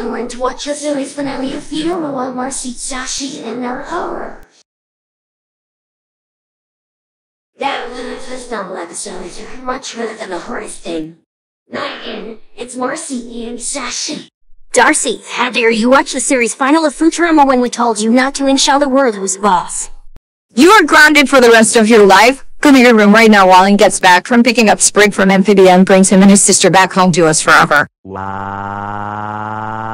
I went to watch the series finale of Futurama while Marcy, Sashi, and their horror. That was the first novel episode. Much better than the horror thing. Not again. It's Marcy and Sashi. Darcy, how dare you watch the series final of Futurama when we told you not to and show the world who's boss? You are grounded for the rest of your life. Go to your room right now while Alan gets back from picking up Sprig from Amphibia and brings him and his sister back home to us forever. Wow.